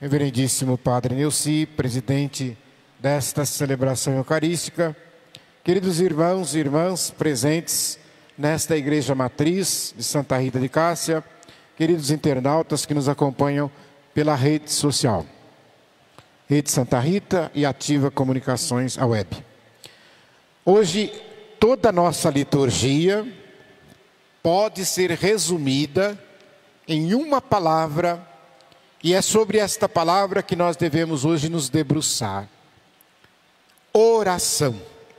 Reverendíssimo Padre Neuci, presidente desta celebração eucarística, queridos irmãos e irmãs presentes nesta Igreja Matriz de Santa Rita de Cássia, queridos internautas que nos acompanham pela rede social, Rede Santa Rita e Ativa Comunicações, a web. Hoje, toda a nossa liturgia pode ser resumida em uma palavra, e é sobre esta palavra que nós devemos hoje nos debruçar: oração.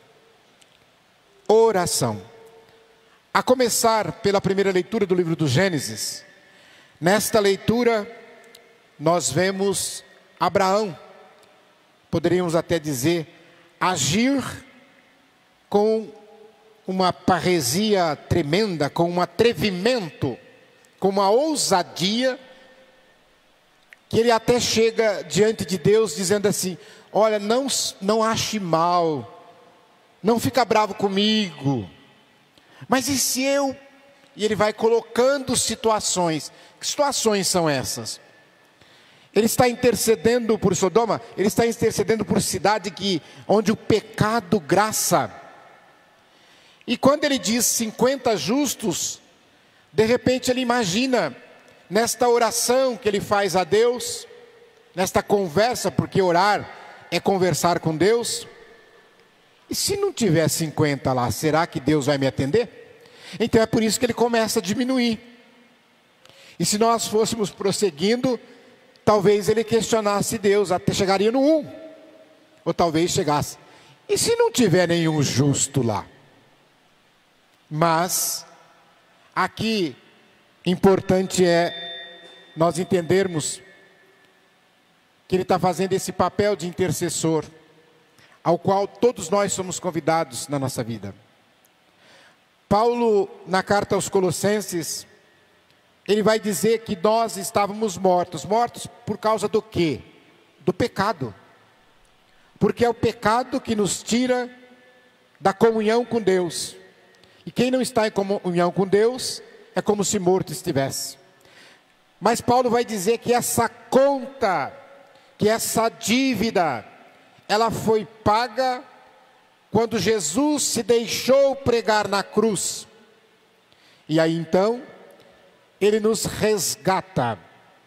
Oração. A começar pela primeira leitura do livro do Gênesis, nesta leitura nós vemos Abraão, poderíamos até dizer, agir com uma parresia tremenda, com um atrevimento, com uma ousadia, que ele até chega diante de Deus dizendo assim: olha, não ache mal, não fica bravo comigo, mas e se eu... E ele vai colocando situações. Que situações são essas? Ele está intercedendo por Sodoma, ele está intercedendo por cidade onde o pecado graça. E quando ele diz 50 justos, de repente ele imagina, nesta oração que ele faz a Deus, nesta conversa, porque orar é conversar com Deus, e se não tiver 50 lá, será que Deus vai me atender? Então é por isso que ele começa a diminuir. E se nós fôssemos prosseguindo, talvez ele questionasse Deus, até chegaria no 1, ou talvez chegasse: e se não tiver nenhum justo lá? Mas aqui importante é nós entendermos que ele está fazendo esse papel de intercessor, ao qual todos nós somos convidados na nossa vida. Paulo, na carta aos Colossenses, ele vai dizer que nós estávamos mortos. Mortos por causa do quê? Do pecado. Porque é o pecado que nos tira da comunhão com Deus. E quem não está em comunhão com Deus é como se morto estivesse. Mas Paulo vai dizer que essa conta, que essa dívida, ela foi paga quando Jesus se deixou pregar na cruz. E aí então, ele nos resgata.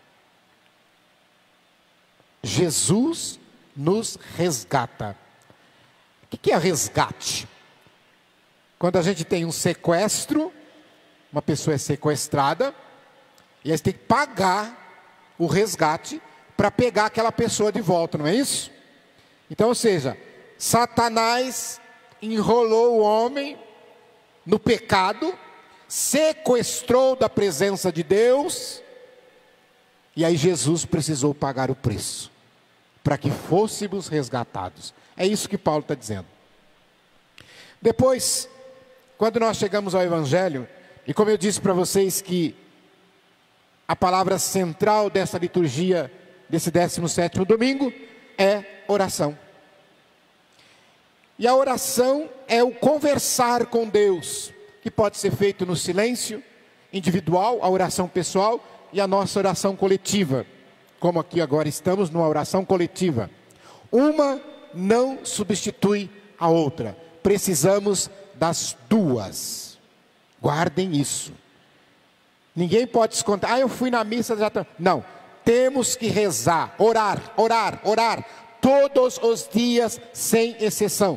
Jesus nos resgata. O que é resgate? Quando a gente tem um sequestro, uma pessoa é sequestrada, e aí você tem que pagar o resgate para pegar aquela pessoa de volta, não é isso? Então, ou seja, Satanás enrolou o homem no pecado, sequestrou da presença de Deus, e aí Jesus precisou pagar o preço, para que fôssemos resgatados. É isso que Paulo está dizendo. Depois, quando nós chegamos ao Evangelho, e como eu disse para vocês que a palavra central dessa liturgia, desse 17º domingo, é oração. E a oração é o conversar com Deus, que pode ser feito no silêncio individual, a oração pessoal e a nossa oração coletiva. Como aqui agora estamos numa oração coletiva. Uma não substitui a outra. Precisamos das duas. Guardem isso. Ninguém pode esconder: eu fui na missa já. Não, temos que rezar, orar, orar, orar, todos os dias, sem exceção.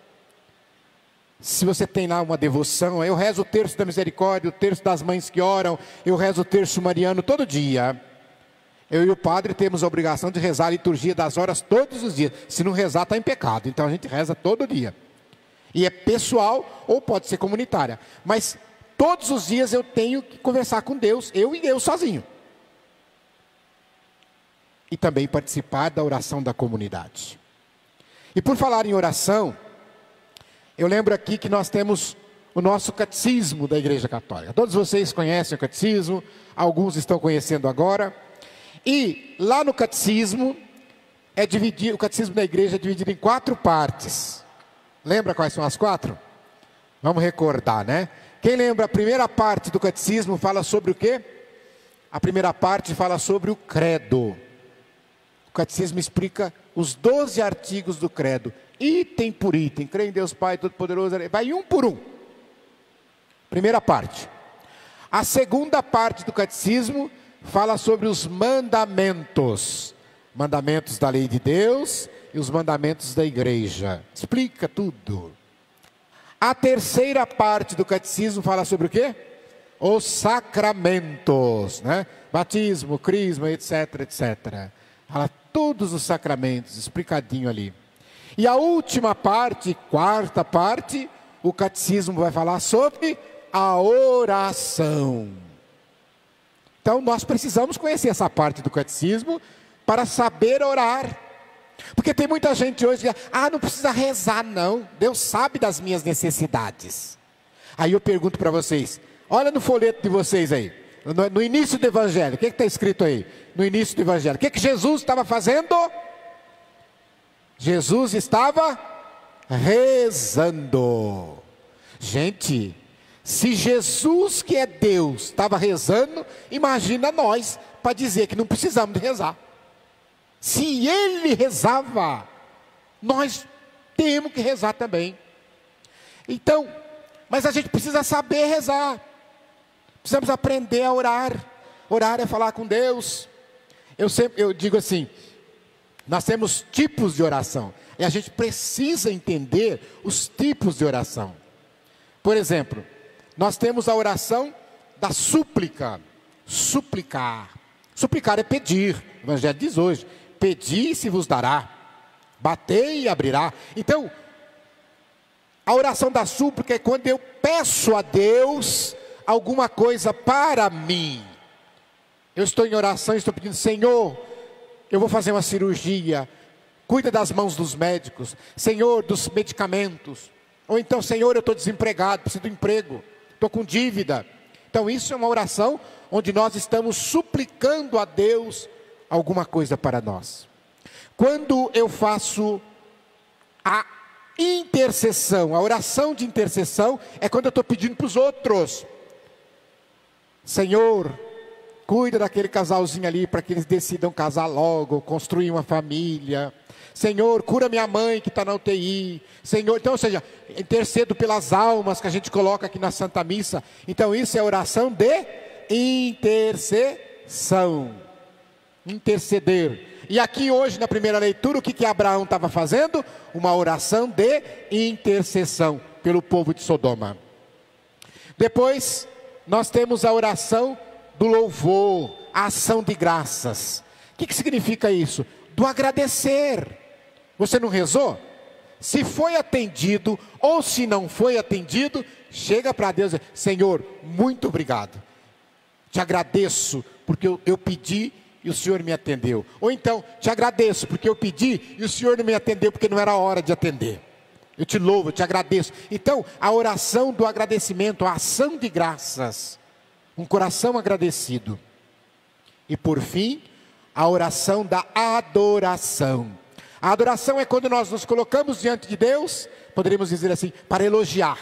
Se você tem lá uma devoção, eu rezo o terço da misericórdia, o terço das mães que oram, eu rezo o terço mariano todo dia. Eu e o padre temos a obrigação de rezar a liturgia das horas todos os dias. Se não rezar, está em pecado. Então a gente reza todo dia. E é pessoal ou pode ser comunitária. Mas todos os dias eu tenho que conversar com Deus, eu e Deus sozinho. E também participar da oração da comunidade. E por falar em oração, eu lembro aqui que nós temos o nosso catecismo da Igreja Católica. Todos vocês conhecem o catecismo, alguns estão conhecendo agora. E lá no catecismo, o catecismo da igreja é dividido em 4 partes. Lembra quais são as 4? Vamos recordar, né? Quem lembra, a primeira parte do catecismo fala sobre o quê? A primeira parte fala sobre o credo. O catecismo explica os 12 artigos do credo, item por item. Creio em Deus Pai Todo-Poderoso, vai um por um. Primeira parte. A segunda parte do catecismo fala sobre os mandamentos. Mandamentos da lei de Deus e os mandamentos da igreja. Explica tudo. A terceira parte do catecismo fala sobre o quê? Os sacramentos, né? Batismo, crisma, etc, etc. Fala todos os sacramentos, explicadinho ali. E a última parte, quarta parte, o catecismo vai falar sobre a oração. Então nós precisamos conhecer essa parte do catecismo para saber orar. Porque tem muita gente hoje que não precisa rezar não, Deus sabe das minhas necessidades. Aí eu pergunto para vocês, olha no folheto de vocês aí, no início do evangelho, o que está escrito aí? No início do evangelho, o que Jesus estava fazendo? Jesus estava rezando. Gente, se Jesus, que é Deus, estava rezando, imagina nós para dizer que não precisamos de rezar. Se ele rezava, nós temos que rezar também. Então, mas a gente precisa saber rezar. Precisamos aprender a orar. Orar é falar com Deus. Eu digo assim, nós temos tipos de oração. E a gente precisa entender os tipos de oração. Por exemplo, nós temos a oração da súplica. Suplicar. Suplicar é pedir. O Evangelho diz hoje. Pedi e se vos dará. Batei e abrirá. Então, a oração da súplica é quando eu peço a Deus alguma coisa para mim. Eu estou em oração e estou pedindo, Senhor, eu vou fazer uma cirurgia. Cuida das mãos dos médicos. Senhor, dos medicamentos. Ou então, Senhor, eu estou desempregado, preciso de emprego. Estou com dívida. Então isso é uma oração onde nós estamos suplicando a Deus alguma coisa para nós. Quando eu faço a intercessão, a oração de intercessão, é quando eu estou pedindo para os outros. Senhor, cuida daquele casalzinho ali para que eles decidam casar logo, construir uma família. Senhor, cura minha mãe que está na UTI. Senhor, então, ou seja, intercedo pelas almas que a gente coloca aqui na Santa Missa. Então isso é oração de intercessão. Interceder. E aqui hoje na primeira leitura, o que Abraão estava fazendo? Uma oração de intercessão pelo povo de Sodoma. Depois, nós temos a oração do louvor, a ação de graças. O que significa isso? Do agradecer. Você não rezou? Se foi atendido ou se não foi atendido, chega para Deus e diz, Senhor, muito obrigado. Te agradeço porque eu pedi e o Senhor me atendeu. Ou então, te agradeço porque eu pedi e o Senhor não me atendeu porque não era hora de atender. Eu te louvo, eu te agradeço. Então, a oração do agradecimento, a ação de graças, um coração agradecido. E por fim, a oração da adoração. A adoração é quando nós nos colocamos diante de Deus, poderíamos dizer assim, para elogiar,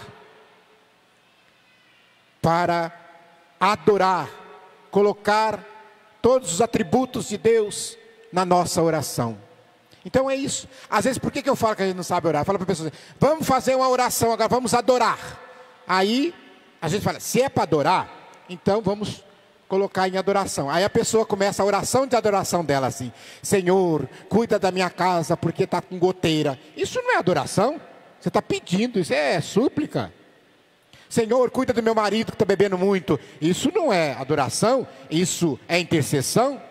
para adorar, colocar todos os atributos de Deus na nossa oração. Então é isso. Às vezes, por que eu falo que a gente não sabe orar? Eu falo para a pessoa assim, vamos fazer uma oração agora, vamos adorar. Aí, a gente fala, se é para adorar, então vamos colocar em adoração. Aí a pessoa começa a oração de adoração dela assim, Senhor, cuida da minha casa porque está com goteira. Isso não é adoração, você está pedindo, isso é súplica. Senhor, cuida do meu marido que está bebendo muito. Isso não é adoração, isso é intercessão.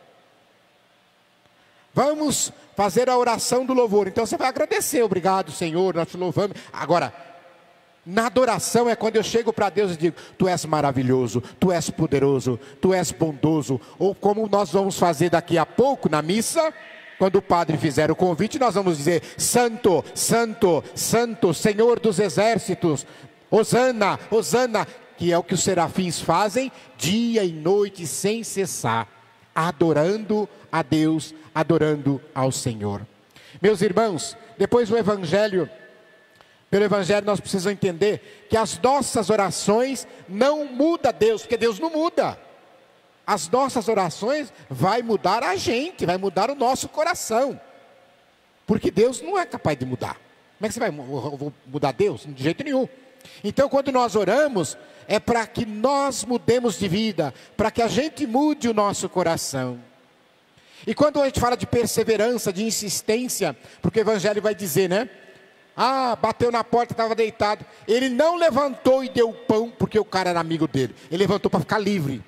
Vamos fazer a oração do louvor. Então você vai agradecer, obrigado Senhor, nós te louvamos. Agora, na adoração é quando eu chego para Deus e digo, Tu és maravilhoso, Tu és poderoso, Tu és bondoso. Ou como nós vamos fazer daqui a pouco na missa, quando o padre fizer o convite, nós vamos dizer, Santo, Santo, Santo, Senhor dos exércitos, Hosana, Hosana, que é o que os serafins fazem dia e noite sem cessar, adorando a Deus, adorando ao Senhor. Meus irmãos, depois do Evangelho, pelo Evangelho nós precisamos entender que as nossas orações não mudam Deus, porque Deus não muda. as nossas orações vai mudar a gente, vai mudar o nosso coração. Porque Deus não é capaz de mudar. Como é que você vai mudar Deus? De jeito nenhum. Então, quando nós oramos, é para que nós mudemos de vida, para que a gente mude o nosso coração. E quando a gente fala de perseverança, de insistência, porque o Evangelho vai dizer, né? Ah, bateu na porta, estava deitado. Ele não levantou e deu pão, porque o cara era amigo dele. Ele levantou para ficar livre.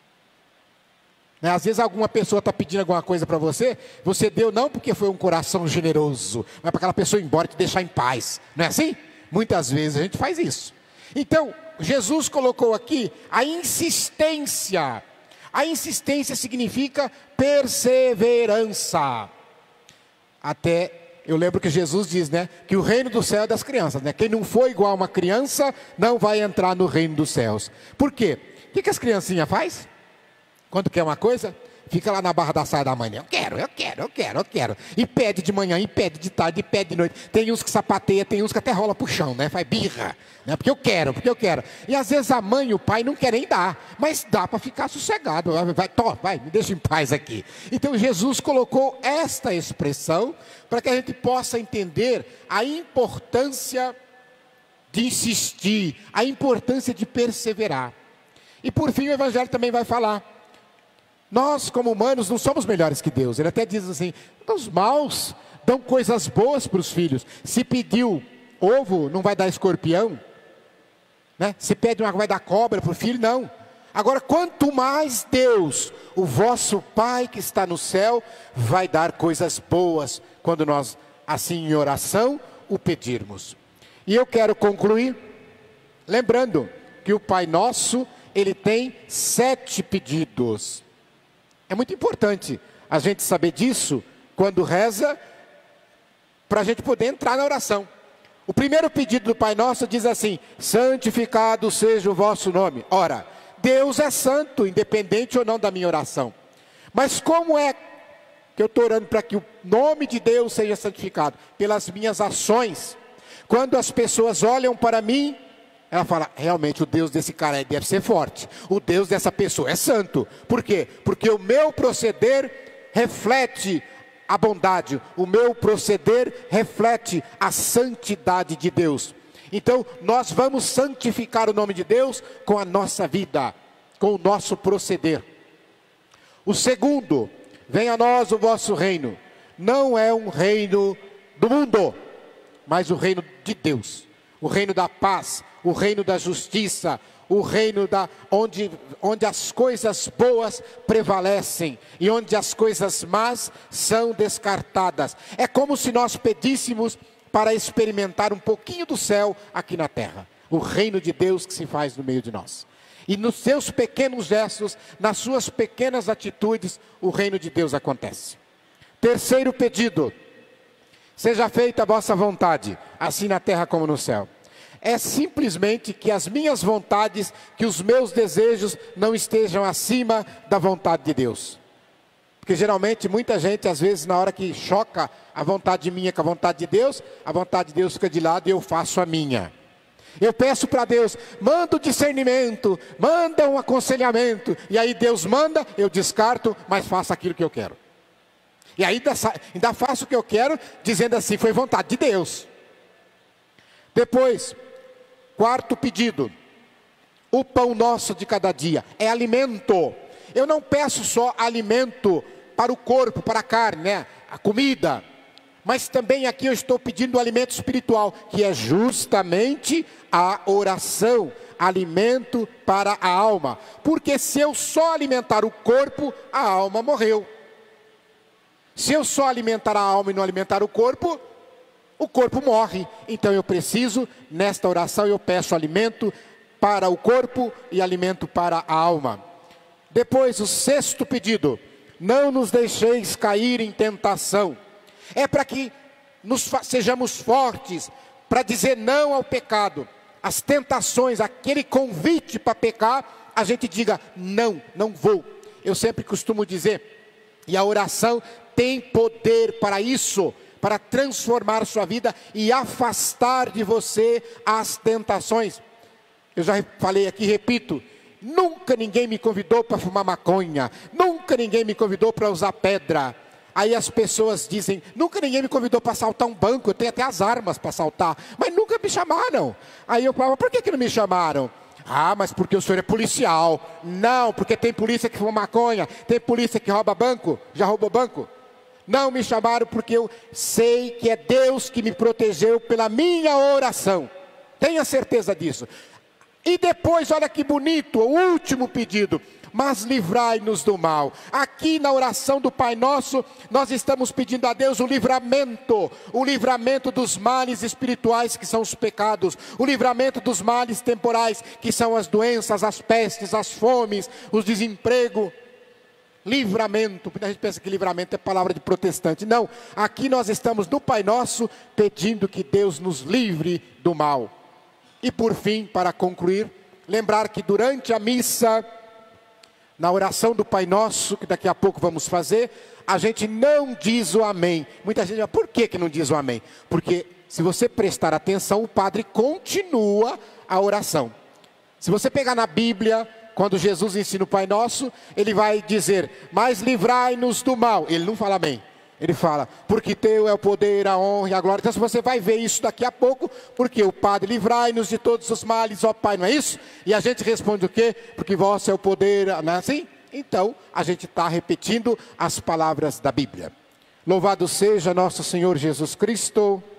Né? Às vezes alguma pessoa está pedindo alguma coisa para você, você deu não porque foi um coração generoso, mas para aquela pessoa ir embora e te deixar em paz. Não é assim? Muitas vezes a gente faz isso. Então, Jesus colocou aqui a insistência. A insistência significa perseverança. Até, eu lembro que Jesus diz, né, que o reino do céu é das crianças, né? Quem não for igual a uma criança, não vai entrar no reino dos céus. Por quê? O que as criancinhas fazem? Quando quer uma coisa, fica lá na barra da saia da mãe. Eu quero. E pede de manhã, e pede de tarde, e pede de noite. Tem uns que sapateia, tem uns que até rola pro chão, né? Faz birra, né? Porque eu quero. E às vezes a mãe e o pai não querem dar, mas dá para ficar sossegado. Vai, me deixa em paz aqui. Então Jesus colocou esta expressão para que a gente possa entender a importância de insistir, a importância de perseverar. E por fim o Evangelho também vai falar. Nós, como humanos, não somos melhores que Deus. Ele até diz assim, os maus dão coisas boas para os filhos. Se pediu ovo, não vai dar escorpião, né? Se pede uma, vai dar cobra para o filho, não. Agora, quanto mais Deus, o vosso Pai que está no céu, vai dar coisas boas, quando nós, assim em oração, o pedirmos. E eu quero concluir, lembrando que o Pai Nosso, ele tem 7 pedidos. É muito importante a gente saber disso quando reza, para a gente poder entrar na oração. O primeiro pedido do Pai Nosso diz assim: santificado seja o vosso nome. Ora, Deus é santo, independente ou não da minha oração. Mas como é que eu estou orando para que o nome de Deus seja santificado? Pelas minhas ações. Quando as pessoas olham para mim, ela fala, realmente o Deus desse cara deve ser forte. O Deus dessa pessoa é santo. Por quê? Porque o meu proceder reflete a bondade. O meu proceder reflete a santidade de Deus. Então, nós vamos santificar o nome de Deus com a nossa vida, com o nosso proceder. O segundo, venha a nós o vosso reino. Não é um reino do mundo, mas o reino de Deus. O reino da paz, o reino da justiça, o reino onde as coisas boas prevalecem e onde as coisas más são descartadas. É como se nós pedíssemos para experimentar um pouquinho do céu aqui na terra. O reino de Deus que se faz no meio de nós. E nos seus pequenos gestos, nas suas pequenas atitudes, o reino de Deus acontece. Terceiro pedido: seja feita a vossa vontade, assim na terra como no céu. É simplesmente que as minhas vontades, que os meus desejos não estejam acima da vontade de Deus. Porque geralmente muita gente, às vezes, na hora que choca a vontade minha com a vontade de Deus, a vontade de Deus fica de lado e eu faço a minha. Eu peço para Deus, manda o discernimento, manda um aconselhamento, e aí Deus manda, eu descarto, mas faço aquilo que eu quero. E aí ainda faço o que eu quero, dizendo assim, foi vontade de Deus. Depois, quarto pedido, o pão nosso de cada dia, é alimento. Eu não peço só alimento para o corpo, para a carne, né? A comida. Mas também aqui eu estou pedindo alimento espiritual, que é justamente a oração, alimento para a alma. Porque se eu só alimentar o corpo, a alma morreu. Se eu só alimentar a alma e não alimentar o corpo morre. Então eu preciso, nesta oração eu peço alimento para o corpo e alimento para a alma. Depois, o sexto pedido: não nos deixeis cair em tentação. É para que sejamos fortes, para dizer não ao pecado. As tentações, aquele convite para pecar, a gente diga, não vou. Eu sempre costumo dizer, e a oração tem poder para isso, para transformar sua vida e afastar de você as tentações. Eu já falei aqui, repito, nunca ninguém me convidou para fumar maconha, nunca ninguém me convidou para usar pedra. Aí as pessoas dizem, nunca ninguém me convidou para assaltar um banco, eu tenho até as armas para assaltar, mas nunca me chamaram. Aí eu falava, por que não me chamaram? Ah, mas porque o senhor é policial. Não, porque tem polícia que fuma maconha, tem polícia que rouba banco, já roubou banco. Não me chamaram porque eu sei que é Deus que me protegeu pela minha oração. Tenha certeza disso. E depois, olha que bonito, o último pedido. Mas livrai-nos do mal. Aqui na oração do Pai Nosso, nós estamos pedindo a Deus o livramento dos males espirituais, que são os pecados, o livramento dos males temporais, que são as doenças, as pestes, as fomes, o desemprego. Livramento, a gente pensa que livramento é palavra de protestante. Não, aqui nós estamos no Pai Nosso, pedindo que Deus nos livre do mal. E por fim, para concluir, lembrar que durante a missa, na oração do Pai Nosso, que daqui a pouco vamos fazer, a gente não diz o amém. Muita gente fala, por que não diz o amém? Porque se você prestar atenção, o padre continua a oração. Se você pegar na Bíblia, quando Jesus ensina o Pai Nosso, ele vai dizer, mas livrai-nos do mal. Ele não fala amém. Ele fala, porque teu é o poder, a honra e a glória. Então você vai ver isso daqui a pouco, porque o Padre, livrai-nos de todos os males, ó Pai, não é isso? E a gente responde o quê? Porque vosso é o poder, não é assim? Então, a gente está repetindo as palavras da Bíblia. Louvado seja nosso Senhor Jesus Cristo.